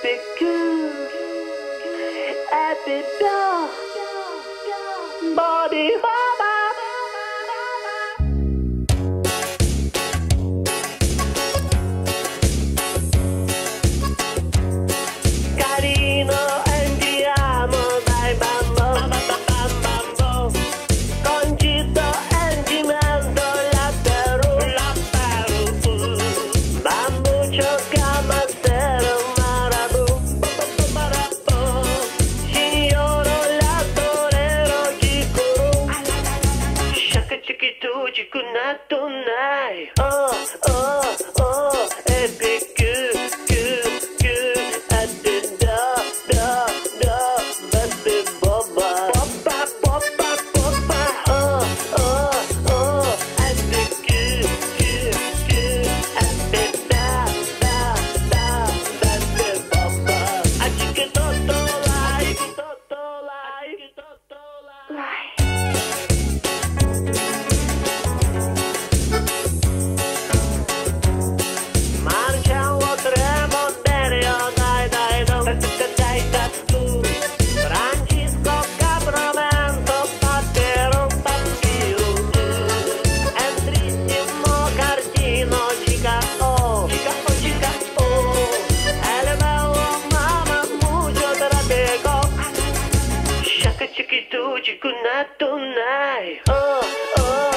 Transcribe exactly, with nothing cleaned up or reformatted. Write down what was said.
epic cool, epic dog, body baba. Carino, andiamo, dai bambo, bambo, concito, andiamo, la Peru, la Peru, bambuccio, camastero, marabu, marabu, signoro, la torero, chicuru, shaka chiquitu, chicuna, tunai, oh, oh, oh, epic. Chiquito, chico, not tonight. Oh, oh.